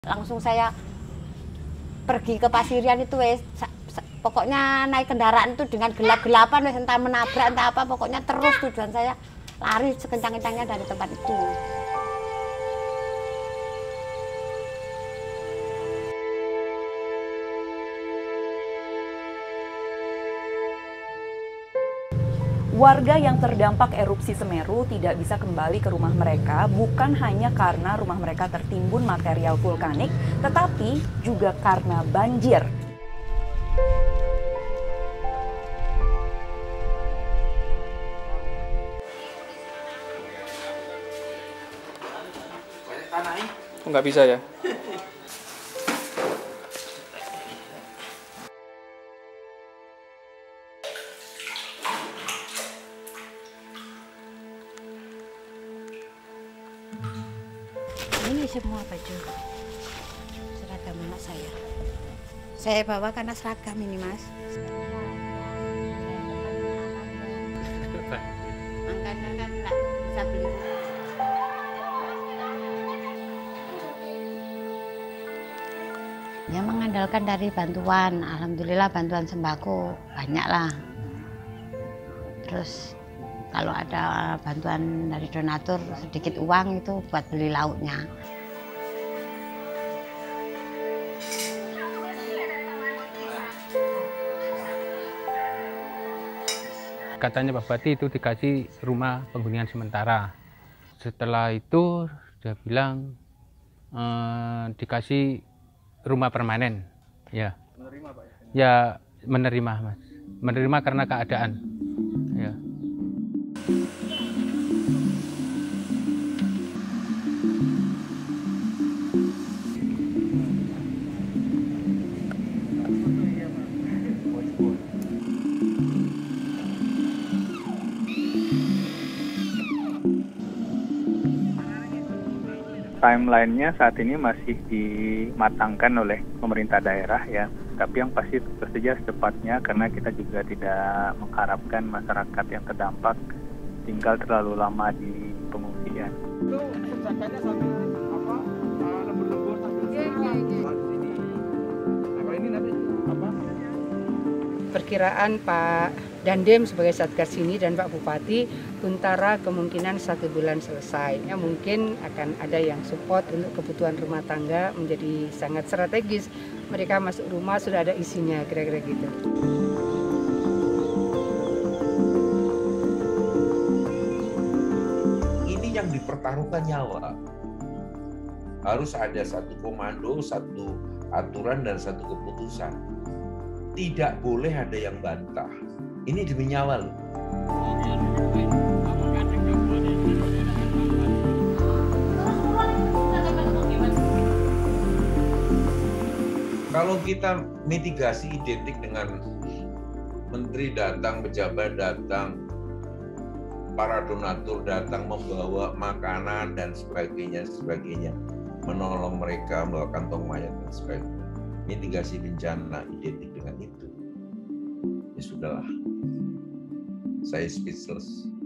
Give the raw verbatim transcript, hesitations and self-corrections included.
Langsung saya pergi ke Pasirian itu wes, pokoknya naik kendaraan itu dengan gelap-gelapan wes, entah menabrak entah apa, pokoknya terus tujuan saya lari sekencang-kencangnya dari tempat itu. Warga yang terdampak erupsi Semeru tidak bisa kembali ke rumah mereka bukan hanya karena rumah mereka tertimbun material vulkanik, tetapi juga karena banjir. Nggak bisa ya? Ini semua baju seragam anak saya. Saya bawa karena seragam ini, Mas. Makanya kan nggak bisa beli. Ya mengandalkan dari bantuan, alhamdulillah bantuan sembako banyak lah. Terus kalau ada bantuan dari donatur sedikit uang itu buat beli lauknya. Katanya Pak Bupati itu dikasih rumah penghunian sementara. Setelah itu dia bilang eh, dikasih rumah permanen. Ya. Menerima Pak ya? Ya menerima Mas. Menerima karena keadaan. Ya. Timeline-nya saat ini masih dimatangkan oleh pemerintah daerah ya, tapi yang pasti tersedia secepatnya karena kita juga tidak mengharapkan masyarakat yang terdampak tinggal terlalu lama di pengungsian. Itu kerjakannya sambil apa lembur-lembur sambil sini. Nah kalau ini nanti apa? Perkiraan Pak Dandem sebagai Satgas ini dan Pak Bupati, Huntara kemungkinan satu bulan selesai. Ya, mungkin akan ada yang support untuk kebutuhan rumah tangga menjadi sangat strategis. Mereka masuk rumah sudah ada isinya, kira-kira gitu. Ini yang dipertaruhkan nyawa. Harus ada satu komando, satu aturan, dan satu keputusan. Tidak boleh ada yang bantah. Ini demi nyawa loh. Kalau kita mitigasi identik dengan menteri datang, pejabat datang, para donatur datang membawa makanan dan sebagainya, sebagainya, menolong mereka membawa kantong mayat dan sebagainya. Mitigasi bencana identik dengan itu. Ya sudahlah. Saya speechless.